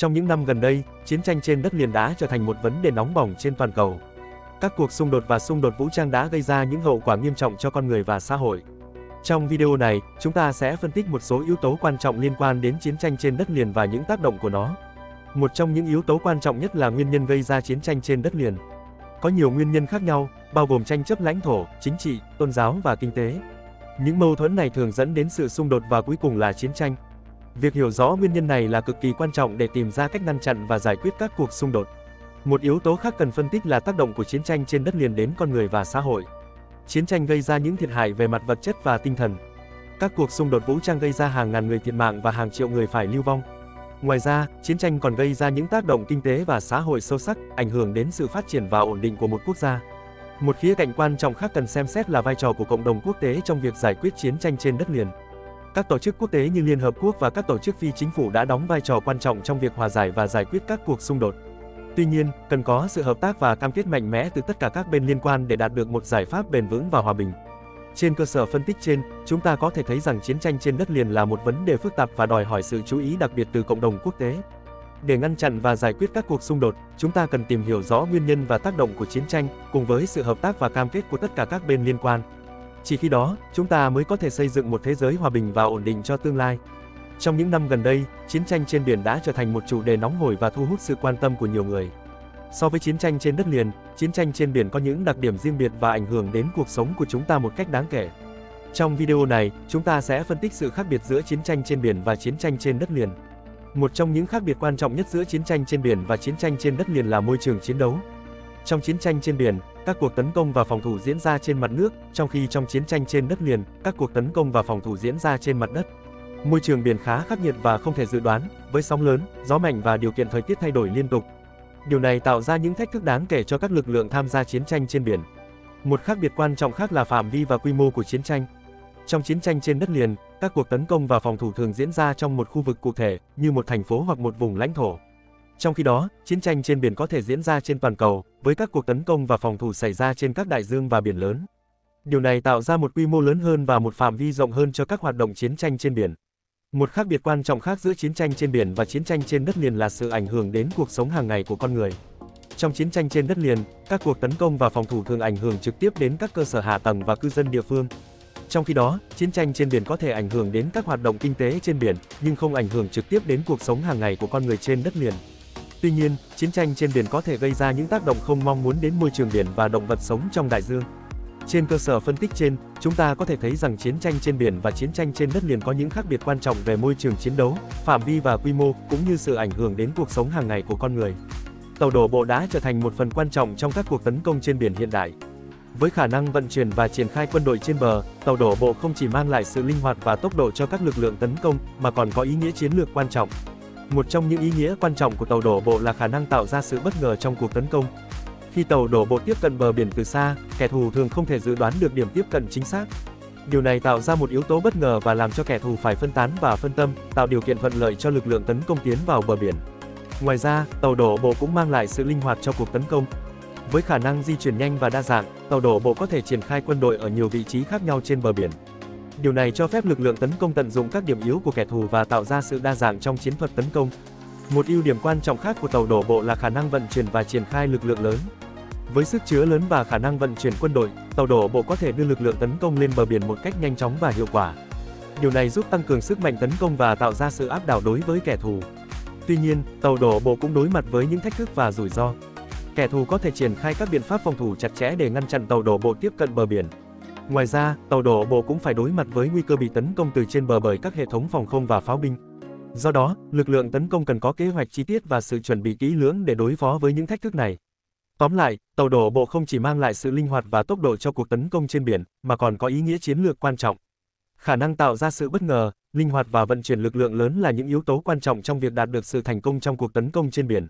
Trong những năm gần đây, chiến tranh trên đất liền đã trở thành một vấn đề nóng bỏng trên toàn cầu. Các cuộc xung đột và xung đột vũ trang đã gây ra những hậu quả nghiêm trọng cho con người và xã hội. Trong video này, chúng ta sẽ phân tích một số yếu tố quan trọng liên quan đến chiến tranh trên đất liền và những tác động của nó. Một trong những yếu tố quan trọng nhất là nguyên nhân gây ra chiến tranh trên đất liền. Có nhiều nguyên nhân khác nhau, bao gồm tranh chấp lãnh thổ, chính trị, tôn giáo và kinh tế. Những mâu thuẫn này thường dẫn đến sự xung đột và cuối cùng là chiến tranh. Việc hiểu rõ nguyên nhân này là cực kỳ quan trọng để tìm ra cách ngăn chặn và giải quyết các cuộc xung đột. Một yếu tố khác cần phân tích là tác động của chiến tranh trên đất liền đến con người và xã hội. Chiến tranh gây ra những thiệt hại về mặt vật chất và tinh thần. Các cuộc xung đột vũ trang gây ra hàng ngàn người thiệt mạng và hàng triệu người phải lưu vong. Ngoài ra, chiến tranh còn gây ra những tác động kinh tế và xã hội sâu sắc, ảnh hưởng đến sự phát triển và ổn định của một quốc gia. Một khía cạnh quan trọng khác cần xem xét là vai trò của cộng đồng quốc tế trong việc giải quyết chiến tranh trên đất liền. Các tổ chức quốc tế như Liên Hợp Quốc và các tổ chức phi chính phủ đã đóng vai trò quan trọng trong việc hòa giải và giải quyết các cuộc xung đột. Tuy nhiên, cần có sự hợp tác và cam kết mạnh mẽ từ tất cả các bên liên quan để đạt được một giải pháp bền vững và hòa bình. Trên cơ sở phân tích trên, chúng ta có thể thấy rằng chiến tranh trên đất liền là một vấn đề phức tạp và đòi hỏi sự chú ý đặc biệt từ cộng đồng quốc tế. Để ngăn chặn và giải quyết các cuộc xung đột, chúng ta cần tìm hiểu rõ nguyên nhân và tác động của chiến tranh, cùng với sự hợp tác và cam kết của tất cả các bên liên quan. Chỉ khi đó, chúng ta mới có thể xây dựng một thế giới hòa bình và ổn định cho tương lai. Trong những năm gần đây, chiến tranh trên biển đã trở thành một chủ đề nóng hổi và thu hút sự quan tâm của nhiều người. So với chiến tranh trên đất liền, chiến tranh trên biển có những đặc điểm riêng biệt và ảnh hưởng đến cuộc sống của chúng ta một cách đáng kể. Trong video này, chúng ta sẽ phân tích sự khác biệt giữa chiến tranh trên biển và chiến tranh trên đất liền. Một trong những khác biệt quan trọng nhất giữa chiến tranh trên biển và chiến tranh trên đất liền là môi trường chiến đấu. Trong chiến tranh trên biển, các cuộc tấn công và phòng thủ diễn ra trên mặt nước, trong khi trong chiến tranh trên đất liền, các cuộc tấn công và phòng thủ diễn ra trên mặt đất. Môi trường biển khá khắc nghiệt và không thể dự đoán, với sóng lớn, gió mạnh và điều kiện thời tiết thay đổi liên tục. Điều này tạo ra những thách thức đáng kể cho các lực lượng tham gia chiến tranh trên biển. Một khác biệt quan trọng khác là phạm vi và quy mô của chiến tranh. Trong chiến tranh trên đất liền, các cuộc tấn công và phòng thủ thường diễn ra trong một khu vực cụ thể, như một thành phố hoặc một vùng lãnh thổ. Trong khi đó, chiến tranh trên biển có thể diễn ra trên toàn cầu, với các cuộc tấn công và phòng thủ xảy ra trên các đại dương và biển lớn. Điều này tạo ra một quy mô lớn hơn và một phạm vi rộng hơn cho các hoạt động chiến tranh trên biển. Một khác biệt quan trọng khác giữa chiến tranh trên biển và chiến tranh trên đất liền là sự ảnh hưởng đến cuộc sống hàng ngày của con người. Trong chiến tranh trên đất liền, các cuộc tấn công và phòng thủ thường ảnh hưởng trực tiếp đến các cơ sở hạ tầng và cư dân địa phương. Trong khi đó, chiến tranh trên biển có thể ảnh hưởng đến các hoạt động kinh tế trên biển, nhưng không ảnh hưởng trực tiếp đến cuộc sống hàng ngày của con người trên đất liền. Tuy nhiên, chiến tranh trên biển có thể gây ra những tác động không mong muốn đến môi trường biển và động vật sống trong đại dương. Trên cơ sở phân tích trên, chúng ta có thể thấy rằng chiến tranh trên biển và chiến tranh trên đất liền có những khác biệt quan trọng về môi trường chiến đấu, phạm vi và quy mô, cũng như sự ảnh hưởng đến cuộc sống hàng ngày của con người. Tàu đổ bộ đã trở thành một phần quan trọng trong các cuộc tấn công trên biển hiện đại. Với khả năng vận chuyển và triển khai quân đội trên bờ, tàu đổ bộ không chỉ mang lại sự linh hoạt và tốc độ cho các lực lượng tấn công, mà còn có ý nghĩa chiến lược quan trọng. Một trong những ý nghĩa quan trọng của tàu đổ bộ là khả năng tạo ra sự bất ngờ trong cuộc tấn công. Khi tàu đổ bộ tiếp cận bờ biển từ xa, kẻ thù thường không thể dự đoán được điểm tiếp cận chính xác. Điều này tạo ra một yếu tố bất ngờ và làm cho kẻ thù phải phân tán và phân tâm, tạo điều kiện thuận lợi cho lực lượng tấn công tiến vào bờ biển. Ngoài ra, tàu đổ bộ cũng mang lại sự linh hoạt cho cuộc tấn công. Với khả năng di chuyển nhanh và đa dạng, tàu đổ bộ có thể triển khai quân đội ở nhiều vị trí khác nhau trên bờ biển. Điều này cho phép lực lượng tấn công tận dụng các điểm yếu của kẻ thù và tạo ra sự đa dạng trong chiến thuật tấn công. Một ưu điểm quan trọng khác của tàu đổ bộ là khả năng vận chuyển và triển khai lực lượng lớn. Với sức chứa lớn và khả năng vận chuyển quân đội, tàu đổ bộ có thể đưa lực lượng tấn công lên bờ biển một cách nhanh chóng và hiệu quả. Điều này giúp tăng cường sức mạnh tấn công và tạo ra sự áp đảo đối với kẻ thù. Tuy nhiên, tàu đổ bộ cũng đối mặt với những thách thức và rủi ro. Kẻ thù có thể triển khai các biện pháp phòng thủ chặt chẽ để ngăn chặn tàu đổ bộ tiếp cận bờ biển. Ngoài ra, tàu đổ bộ cũng phải đối mặt với nguy cơ bị tấn công từ trên bờ bởi các hệ thống phòng không và pháo binh. Do đó, lực lượng tấn công cần có kế hoạch chi tiết và sự chuẩn bị kỹ lưỡng để đối phó với những thách thức này. Tóm lại, tàu đổ bộ không chỉ mang lại sự linh hoạt và tốc độ cho cuộc tấn công trên biển, mà còn có ý nghĩa chiến lược quan trọng. Khả năng tạo ra sự bất ngờ, linh hoạt và vận chuyển lực lượng lớn là những yếu tố quan trọng trong việc đạt được sự thành công trong cuộc tấn công trên biển.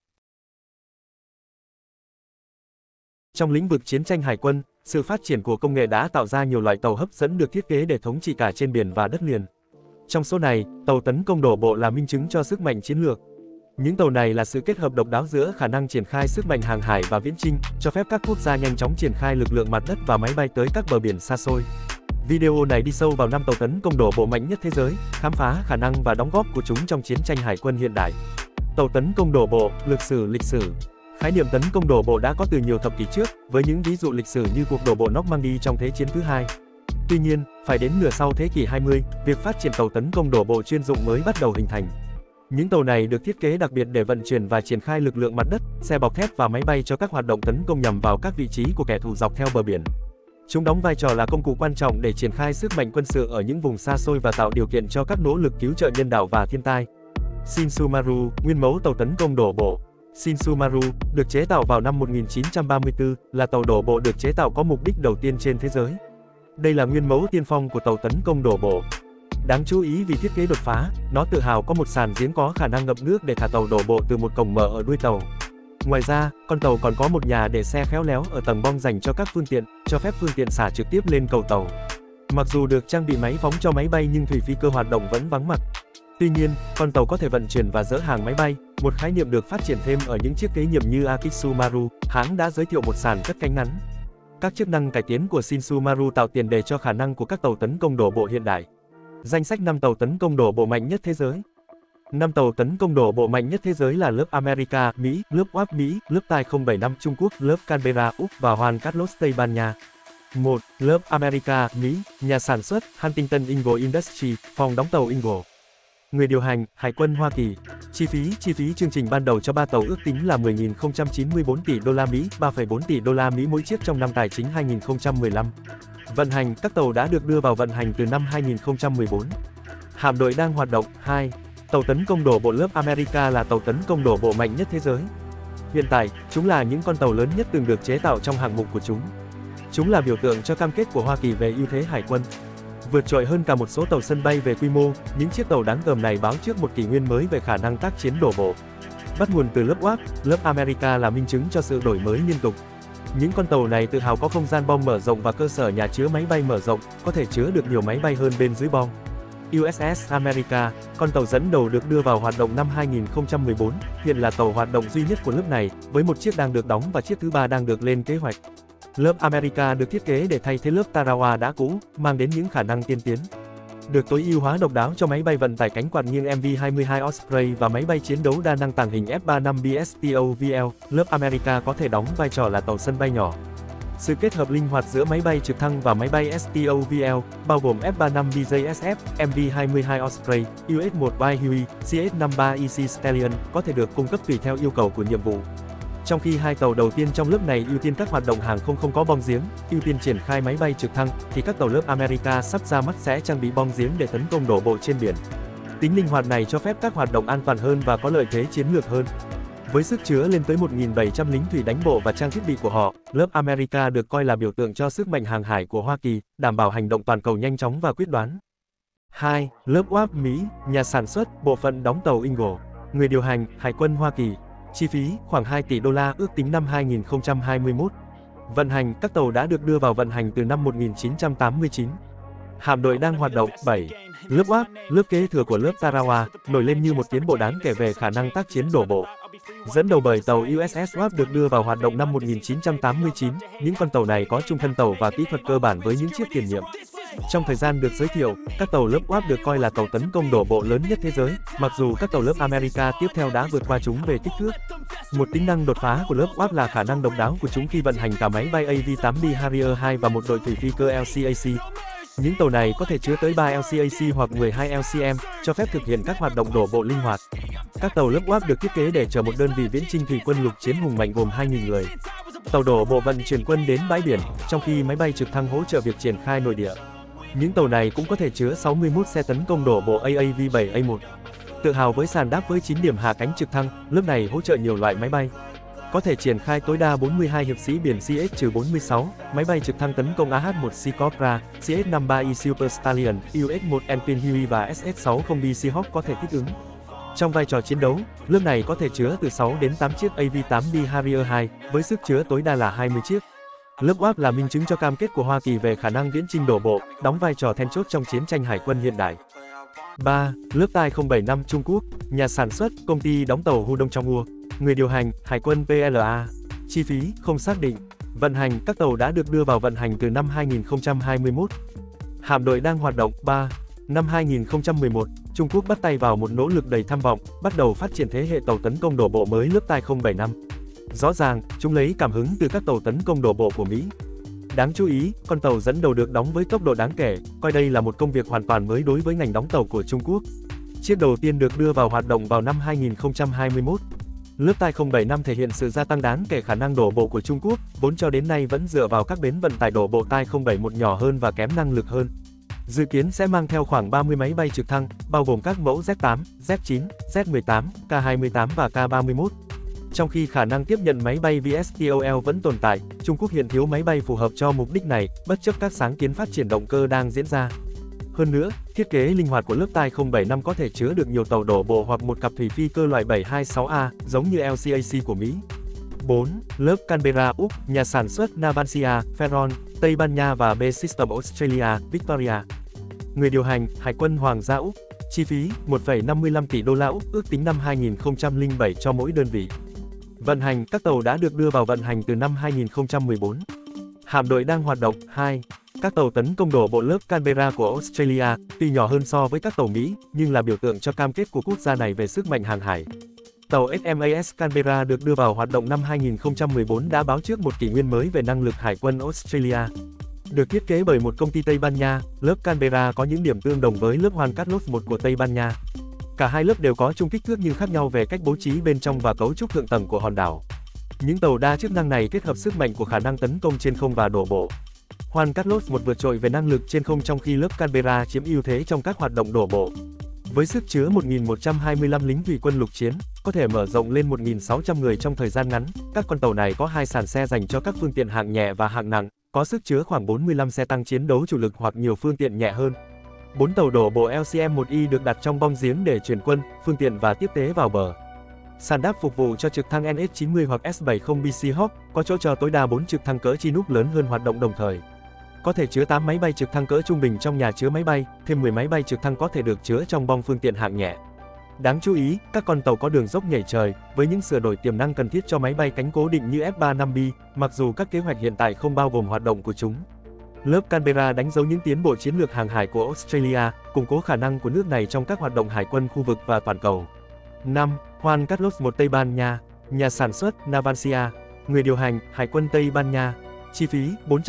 Trong lĩnh vực chiến tranh hải quân, sự phát triển của công nghệ đã tạo ra nhiều loại tàu hấp dẫn được thiết kế để thống trị cả trên biển và đất liền. Trong số này, tàu tấn công đổ bộ là minh chứng cho sức mạnh chiến lược. Những tàu này là sự kết hợp độc đáo giữa khả năng triển khai sức mạnh hàng hải và viễn chinh, cho phép các quốc gia nhanh chóng triển khai lực lượng mặt đất và máy bay tới các bờ biển xa xôi. Video này đi sâu vào 5 tàu tấn công đổ bộ mạnh nhất thế giới, khám phá khả năng và đóng góp của chúng trong chiến tranh hải quân hiện đại. Tàu tấn công đổ bộ, lịch sử. Khái niệm tấn công đổ bộ đã có từ nhiều thập kỷ trước, với những ví dụ lịch sử như cuộc đổ bộ Normandy trong Thế chiến thứ hai. Tuy nhiên, phải đến nửa sau thế kỷ 20, việc phát triển tàu tấn công đổ bộ chuyên dụng mới bắt đầu hình thành. Những tàu này được thiết kế đặc biệt để vận chuyển và triển khai lực lượng mặt đất, xe bọc thép và máy bay cho các hoạt động tấn công nhằm vào các vị trí của kẻ thù dọc theo bờ biển. Chúng đóng vai trò là công cụ quan trọng để triển khai sức mạnh quân sự ở những vùng xa xôi và tạo điều kiện cho các nỗ lực cứu trợ nhân đạo và thiên tai. Shinsumaru, nguyên mẫu tàu tấn công đổ bộ. Shinsumaru, được chế tạo vào năm 1934, là tàu đổ bộ được chế tạo có mục đích đầu tiên trên thế giới. Đây là nguyên mẫu tiên phong của tàu tấn công đổ bộ. Đáng chú ý vì thiết kế đột phá, nó tự hào có một sàn giếng có khả năng ngập nước để thả tàu đổ bộ từ một cổng mở ở đuôi tàu. Ngoài ra, con tàu còn có một nhà để xe khéo léo ở tầng bong dành cho các phương tiện, cho phép phương tiện xả trực tiếp lên cầu tàu. Mặc dù được trang bị máy phóng cho máy bay nhưng thủy phi cơ hoạt động vẫn vắng mặt. Tuy nhiên, con tàu có thể vận chuyển và dỡ hàng máy bay, một khái niệm được phát triển thêm ở những chiếc kế nhiệm như Akitsumaru, hãng đã giới thiệu một sàn cất cánh ngắn. Các chức năng cải tiến của Shinsumaru tạo tiền đề cho khả năng của các tàu tấn công đổ bộ hiện đại. Danh sách 5 tàu tấn công đổ bộ mạnh nhất thế giới. 5 tàu tấn công đổ bộ mạnh nhất thế giới là lớp America, Mỹ, lớp WAP Mỹ, lớp Tai 075 Trung Quốc, lớp Canberra, Úc và Juan Carlos, Tây Ban Nha. 1. Lớp America, Mỹ, nhà sản xuất, Huntington Ingalls Industries, phòng đóng tàu Ingalls. Người điều hành, Hải quân Hoa Kỳ. Chi phí chương trình ban đầu cho 3 tàu ước tính là 10.094 tỷ đô la Mỹ, 3,4 tỷ đô la Mỹ mỗi chiếc trong năm tài chính 2015. Vận hành, các tàu đã được đưa vào vận hành từ năm 2014. Hạm đội đang hoạt động. 2. Tàu tấn công đổ bộ lớp America là tàu tấn công đổ bộ mạnh nhất thế giới. Hiện tại, chúng là những con tàu lớn nhất từng được chế tạo trong hạng mục của chúng. Chúng là biểu tượng cho cam kết của Hoa Kỳ về ưu thế hải quân. Vượt trội hơn cả một số tàu sân bay về quy mô, những chiếc tàu đáng gờm này báo trước một kỷ nguyên mới về khả năng tác chiến đổ bộ. Bắt nguồn từ lớp WAP, lớp America là minh chứng cho sự đổi mới liên tục. Những con tàu này tự hào có không gian bom mở rộng và cơ sở nhà chứa máy bay mở rộng, có thể chứa được nhiều máy bay hơn bên dưới bom. USS America, con tàu dẫn đầu được đưa vào hoạt động năm 2014, hiện là tàu hoạt động duy nhất của lớp này, với một chiếc đang được đóng và chiếc thứ 3 đang được lên kế hoạch. Lớp America được thiết kế để thay thế lớp Tarawa đã cũ, mang đến những khả năng tiên tiến. Được tối ưu hóa độc đáo cho máy bay vận tải cánh quạt nghiêng MV-22 Osprey và máy bay chiến đấu đa năng tàng hình F-35B STOVL, lớp America có thể đóng vai trò là tàu sân bay nhỏ. Sự kết hợp linh hoạt giữa máy bay trực thăng và máy bay STOVL, bao gồm F-35B JSF, MV-22 Osprey, US-1Y Huey, CS-53EC Stallion, có thể được cung cấp tùy theo yêu cầu của nhiệm vụ. Trong khi hai tàu đầu tiên trong lớp này ưu tiên các hoạt động hàng không không có bom giếng, ưu tiên triển khai máy bay trực thăng, thì các tàu lớp America sắp ra mắt sẽ trang bị bom giếng để tấn công đổ bộ trên biển. Tính linh hoạt này cho phép các hoạt động an toàn hơn và có lợi thế chiến lược hơn. Với sức chứa lên tới 1.700 lính thủy đánh bộ và trang thiết bị của họ, lớp America được coi là biểu tượng cho sức mạnh hàng hải của Hoa Kỳ, đảm bảo hành động toàn cầu nhanh chóng và quyết đoán. 2. Lớp WAP Mỹ, nhà sản xuất, bộ phận đóng tàu Ingalls. Người điều hành, Hải quân Hoa Kỳ. Chi phí, khoảng 2 tỷ đô la ước tính năm 2021. Vận hành, các tàu đã được đưa vào vận hành từ năm 1989. Hạm đội đang hoạt động. 7. Lớp WAP, lớp kế thừa của lớp Tarawa, nổi lên như một tiến bộ đáng kể về khả năng tác chiến đổ bộ. Dẫn đầu bởi tàu USS WAP được đưa vào hoạt động năm 1989, những con tàu này có chung thân tàu và kỹ thuật cơ bản với những chiếc tiền nhiệm. Trong thời gian được giới thiệu, các tàu lớp WAP được coi là tàu tấn công đổ bộ lớn nhất thế giới, mặc dù các tàu lớp America tiếp theo đã vượt qua chúng về kích thước. Một tính năng đột phá của lớp WAP là khả năng độc đáo của chúng khi vận hành cả máy bay AV-8B Harrier 2 và một đội thủy phi cơ LCAC. Những tàu này có thể chứa tới 3 LCAC hoặc 12 LCM, cho phép thực hiện các hoạt động đổ bộ linh hoạt. Các tàu lớp WAP được thiết kế để chở một đơn vị viễn chinh thủy quân lục chiến hùng mạnh gồm 2.000 người. Tàu đổ bộ vận chuyển quân đến bãi biển, trong khi máy bay trực thăng hỗ trợ việc triển khai nội địa. Những tàu này cũng có thể chứa 61 xe tấn công đổ bộ AAV-7A1. Tự hào với sàn đáp với 9 điểm hạ cánh trực thăng, lớp này hỗ trợ nhiều loại máy bay. Có thể triển khai tối đa 42 hiệp sĩ biển CH-46, máy bay trực thăng tấn công AH-1C Cobra, CS-53E Super Stallion, US-1 Enfield Huey và SS-60B Seahawk có thể thích ứng. Trong vai trò chiến đấu, lớp này có thể chứa từ 6 đến 8 chiếc AV-8B Harrier 2, với sức chứa tối đa là 20 chiếc. Lớp WAP là minh chứng cho cam kết của Hoa Kỳ về khả năng viễn chinh đổ bộ, đóng vai trò then chốt trong chiến tranh hải quân hiện đại. 3. Lớp Tai 075 Trung Quốc, nhà sản xuất, công ty đóng tàu Hudong Chonghua. Người điều hành, Hải quân PLA. Chi phí, không xác định. Vận hành, các tàu đã được đưa vào vận hành từ năm 2021. Hạm đội đang hoạt động. 3. Năm 2011, Trung Quốc bắt tay vào một nỗ lực đầy tham vọng, bắt đầu phát triển thế hệ tàu tấn công đổ bộ mới lớp Tai 075. Rõ ràng, chúng lấy cảm hứng từ các tàu tấn công đổ bộ của Mỹ. Đáng chú ý, con tàu dẫn đầu được đóng với tốc độ đáng kể, coi đây là một công việc hoàn toàn mới đối với ngành đóng tàu của Trung Quốc. Chiếc đầu tiên được đưa vào hoạt động vào năm 2021. Lớp Tai 075 thể hiện sự gia tăng đáng kể khả năng đổ bộ của Trung Quốc, vốn cho đến nay vẫn dựa vào các bến vận tải đổ bộ Tai 071 nhỏ hơn và kém năng lực hơn. Dự kiến sẽ mang theo khoảng 30 máy bay trực thăng, bao gồm các mẫu Z8, Z9, Z18, K28 và K31. Trong khi khả năng tiếp nhận máy bay VSTOL vẫn tồn tại, Trung Quốc hiện thiếu máy bay phù hợp cho mục đích này, bất chấp các sáng kiến phát triển động cơ đang diễn ra. Hơn nữa, thiết kế linh hoạt của lớp Tai 075 có thể chứa được nhiều tàu đổ bộ hoặc một cặp thủy phi cơ loại 726A, giống như LCAC của Mỹ. 4. Lớp Canberra, Úc, nhà sản xuất Navantia, Ferron, Tây Ban Nha và B-System Australia, Victoria. Người điều hành, Hải quân Hoàng gia Úc. Chi phí, 1,55 tỷ đô la Úc, ước tính năm 2007 cho mỗi đơn vị. Vận hành, các tàu đã được đưa vào vận hành từ năm 2014. Hạm đội đang hoạt động. 2. Các tàu tấn công đổ bộ lớp Canberra của Australia, tuy nhỏ hơn so với các tàu Mỹ, nhưng là biểu tượng cho cam kết của quốc gia này về sức mạnh hàng hải. Tàu HMAS Canberra được đưa vào hoạt động năm 2014 đã báo trước một kỷ nguyên mới về năng lực hải quân Australia. Được thiết kế bởi một công ty Tây Ban Nha, lớp Canberra có những điểm tương đồng với lớp Juan Carlos I của Tây Ban Nha. Cả hai lớp đều có chung kích thước nhưng khác nhau về cách bố trí bên trong và cấu trúc thượng tầng của hòn đảo. Những tàu đa chức năng này kết hợp sức mạnh của khả năng tấn công trên không và đổ bộ. Juan Carlos I vượt trội về năng lực trên không, trong khi lớp Canberra chiếm ưu thế trong các hoạt động đổ bộ. Với sức chứa 1.125 lính thủy quân lục chiến, có thể mở rộng lên 1.600 người trong thời gian ngắn, các con tàu này có hai sàn xe dành cho các phương tiện hạng nhẹ và hạng nặng, có sức chứa khoảng 45 xe tăng chiến đấu chủ lực hoặc nhiều phương tiện nhẹ hơn. 4 tàu đổ bộ LCM-1I được đặt trong bong giếng để chuyển quân, phương tiện và tiếp tế vào bờ. Sàn đáp phục vụ cho trực thăng NH-90 hoặc S-70BC Hawk, có chỗ cho tối đa 4 trực thăng cỡ Chinook lớn hơn hoạt động đồng thời. Có thể chứa 8 máy bay trực thăng cỡ trung bình trong nhà chứa máy bay, thêm 10 máy bay trực thăng có thể được chứa trong bong phương tiện hạng nhẹ. Đáng chú ý, các con tàu có đường dốc nhảy trời, với những sửa đổi tiềm năng cần thiết cho máy bay cánh cố định như F-35B, mặc dù các kế hoạch hiện tại không bao gồm hoạt động của chúng. Lớp Canberra đánh dấu những tiến bộ chiến lược hàng hải của Australia, củng cố khả năng của nước này trong các hoạt động hải quân khu vực và toàn cầu. 5. Juan Carlos I Tây Ban Nha. Nhà sản xuất, Navantia. Người điều hành, Hải quân Tây Ban Nha. Chi phí,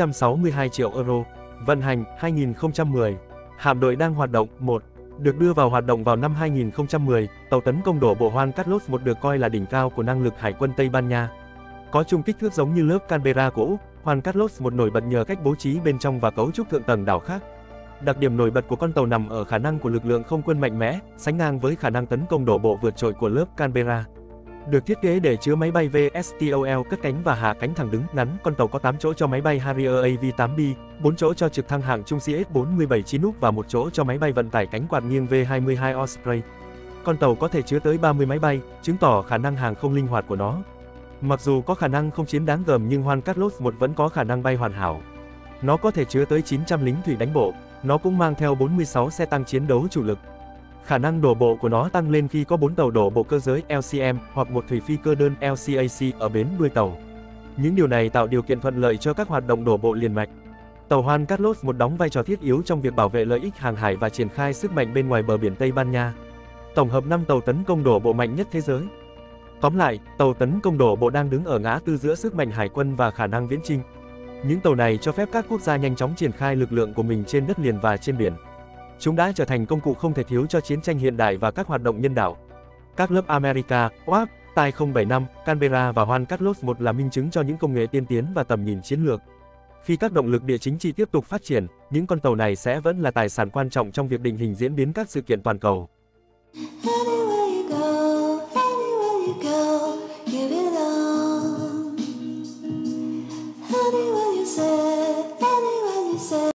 462 triệu euro. Vận hành, 2010. Hạm đội đang hoạt động. 1. Được đưa vào hoạt động vào năm 2010, tàu tấn công đổ bộ Juan Carlos I được coi là đỉnh cao của năng lực hải quân Tây Ban Nha. Có chung kích thước giống như lớp Canberra của Úc, Juan Carlos I nổi bật nhờ cách bố trí bên trong và cấu trúc thượng tầng đảo khác. Đặc điểm nổi bật của con tàu nằm ở khả năng của lực lượng không quân mạnh mẽ, sánh ngang với khả năng tấn công đổ bộ vượt trội của lớp Canberra. Được thiết kế để chứa máy bay VSTOL cất cánh và hạ cánh thẳng đứng ngắn, con tàu có 8 chỗ cho máy bay Harrier AV-8B, 4 chỗ cho trực thăng hạng trung CS-47 Chinook và 1 chỗ cho máy bay vận tải cánh quạt nghiêng V-22 Osprey. Con tàu có thể chứa tới 30 máy bay, chứng tỏ khả năng hàng không linh hoạt của nó. Mặc dù có khả năng không chiến đáng gờm nhưng Juan Carlos I vẫn có khả năng bay hoàn hảo. Nó có thể chứa tới 900 lính thủy đánh bộ, nó cũng mang theo 46 xe tăng chiến đấu chủ lực. Khả năng đổ bộ của nó tăng lên khi có 4 tàu đổ bộ cơ giới LCM hoặc một thủy phi cơ đơn LCAC ở bến đuôi tàu. Những điều này tạo điều kiện thuận lợi cho các hoạt động đổ bộ liền mạch. Tàu Juan Carlos I đóng vai trò thiết yếu trong việc bảo vệ lợi ích hàng hải và triển khai sức mạnh bên ngoài bờ biển Tây Ban Nha. Tổng hợp 5 tàu tấn công đổ bộ mạnh nhất thế giới. Tóm lại, tàu tấn công đổ bộ đang đứng ở ngã tư giữa sức mạnh hải quân và khả năng viễn chinh. Những tàu này cho phép các quốc gia nhanh chóng triển khai lực lượng của mình trên đất liền và trên biển. Chúng đã trở thành công cụ không thể thiếu cho chiến tranh hiện đại và các hoạt động nhân đạo. Các lớp America, OAP, Tai 075, Canberra và Juan Carlos I là minh chứng cho những công nghệ tiên tiến và tầm nhìn chiến lược. Khi các động lực địa chính trị tiếp tục phát triển, những con tàu này sẽ vẫn là tài sản quan trọng trong việc định hình diễn biến các sự kiện toàn cầu.